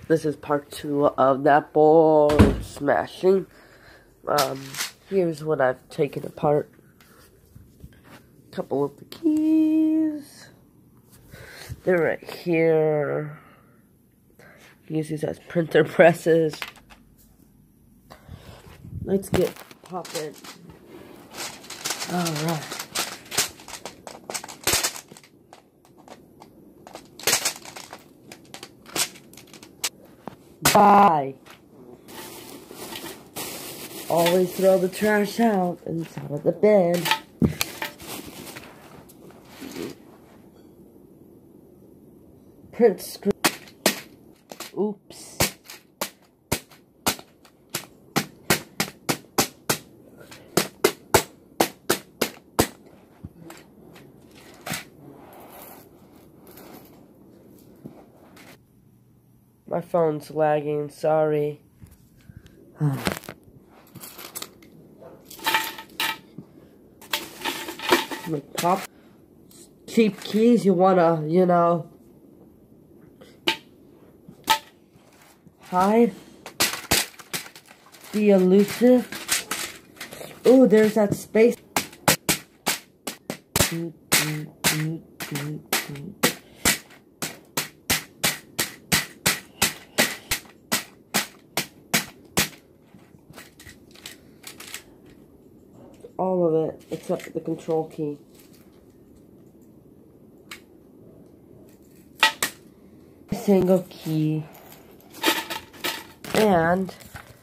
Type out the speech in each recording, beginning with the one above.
This is part 2 of that board smashing. Here's what I've taken apart. A couple of the keys. They're right here. Use these as printer presses. Let's get popping. Alright. Bye. Always throw the trash out inside of the bin. Print screen. Oops. My phone's lagging, sorry. Pop. Cheap keys, you wanna, hide. Be elusive. Ooh, there's that space. All of it, except the control key. Single key. And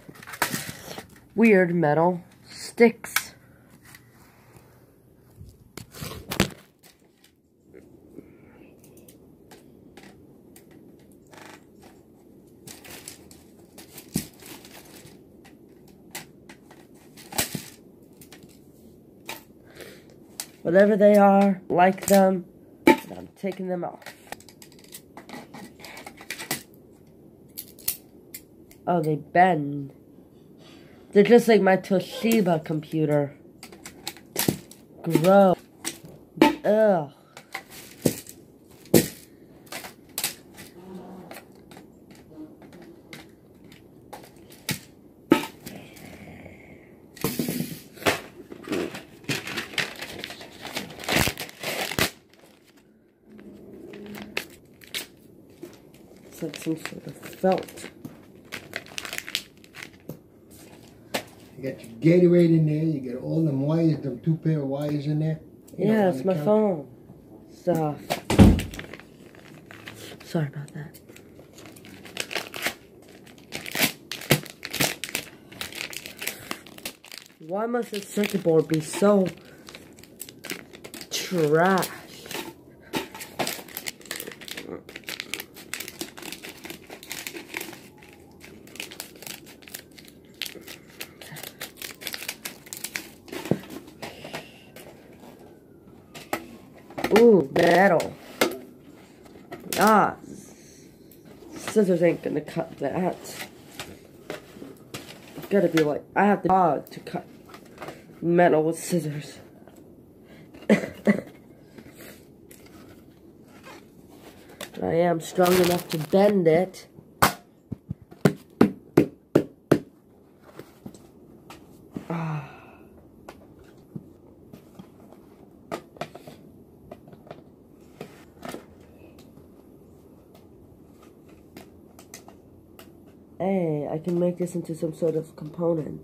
weird metal sticks. Whatever they are, like them, and I'm taking them off. Oh, they bend. They're just like my Toshiba computer. Gross. Ugh. It's like some sort of felt. You got your Gatorade in there, you got all them wires, them 2 pair of wires in there. Yeah, it's my phone stuff. Sorry about that. Why must the circuit board be so trash? Ooh, metal. Ah, scissors ain't gonna cut that. It's gotta be like, I have the dog to cut metal with scissors. I am strong enough to bend it. Hey, I can make this into some sort of component.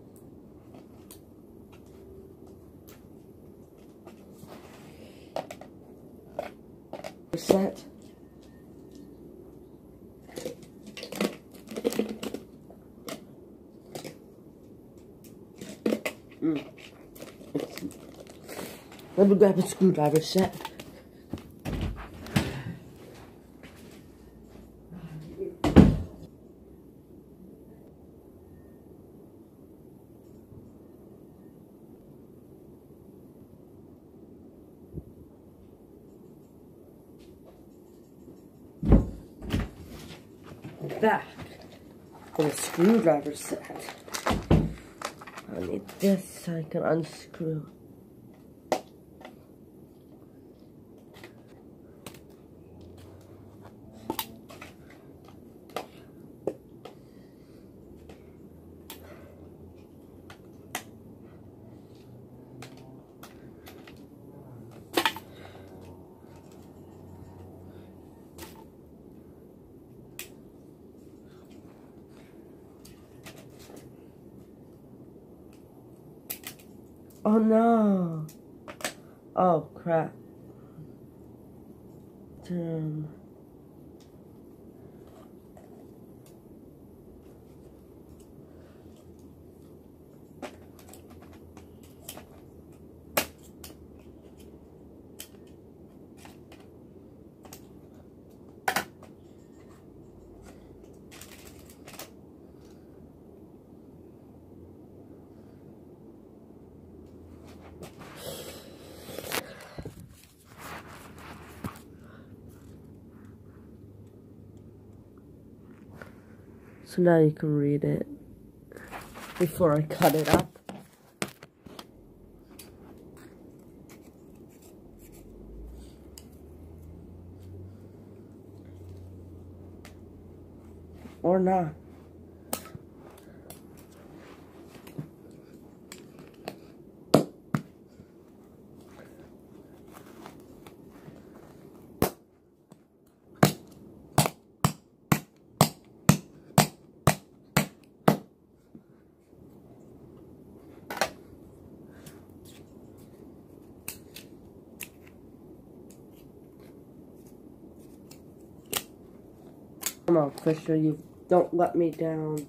Set. Let me grab a screwdriver set. Back with a screwdriver set. I need this so I can unscrew. Oh no. Oh crap. Damn. So now you can read it before I cut it up. Or not. Come on, Fisher, you don't let me down.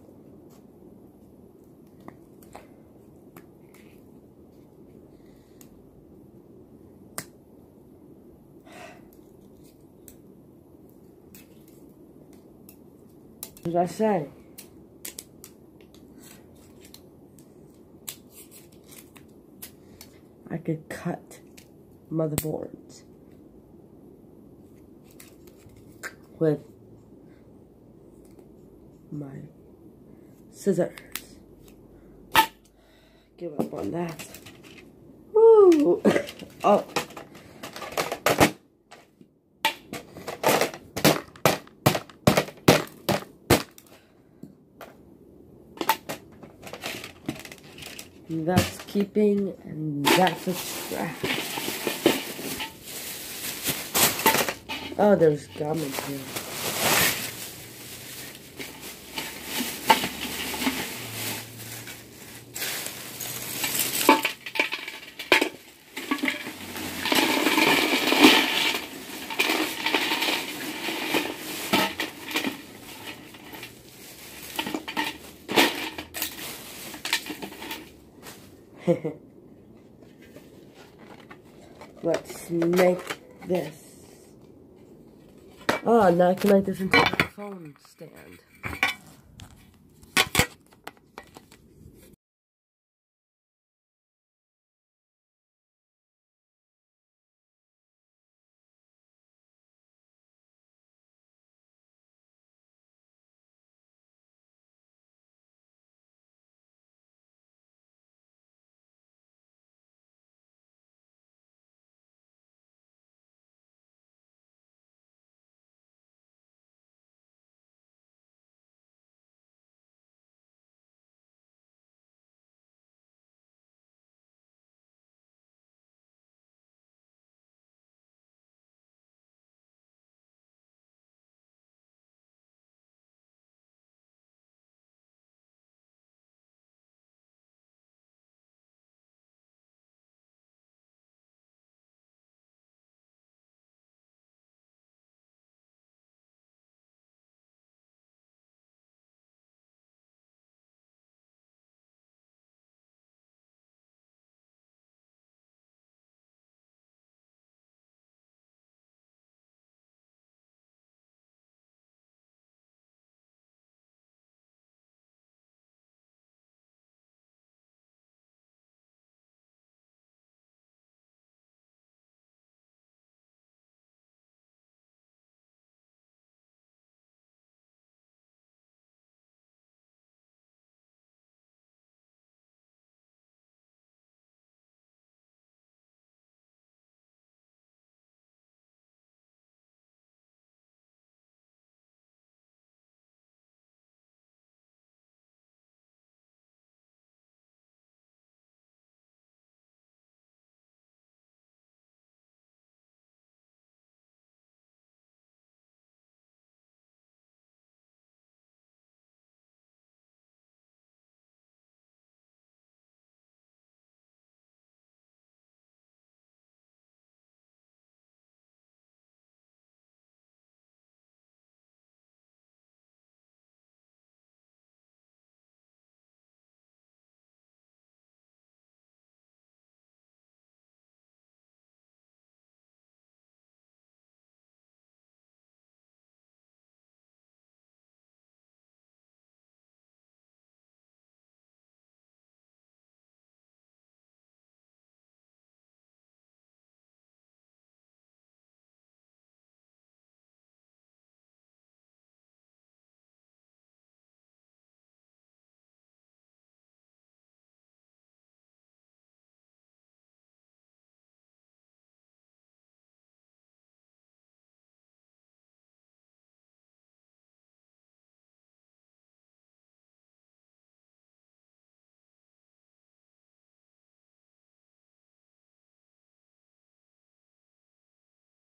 What did I say? I could cut motherboards with my scissors. Give up on that. Woo! Oh. That's keeping, and that's a scratch. Oh, there's gum in here. Let's make this. Oh, now I can make this into a phone stand.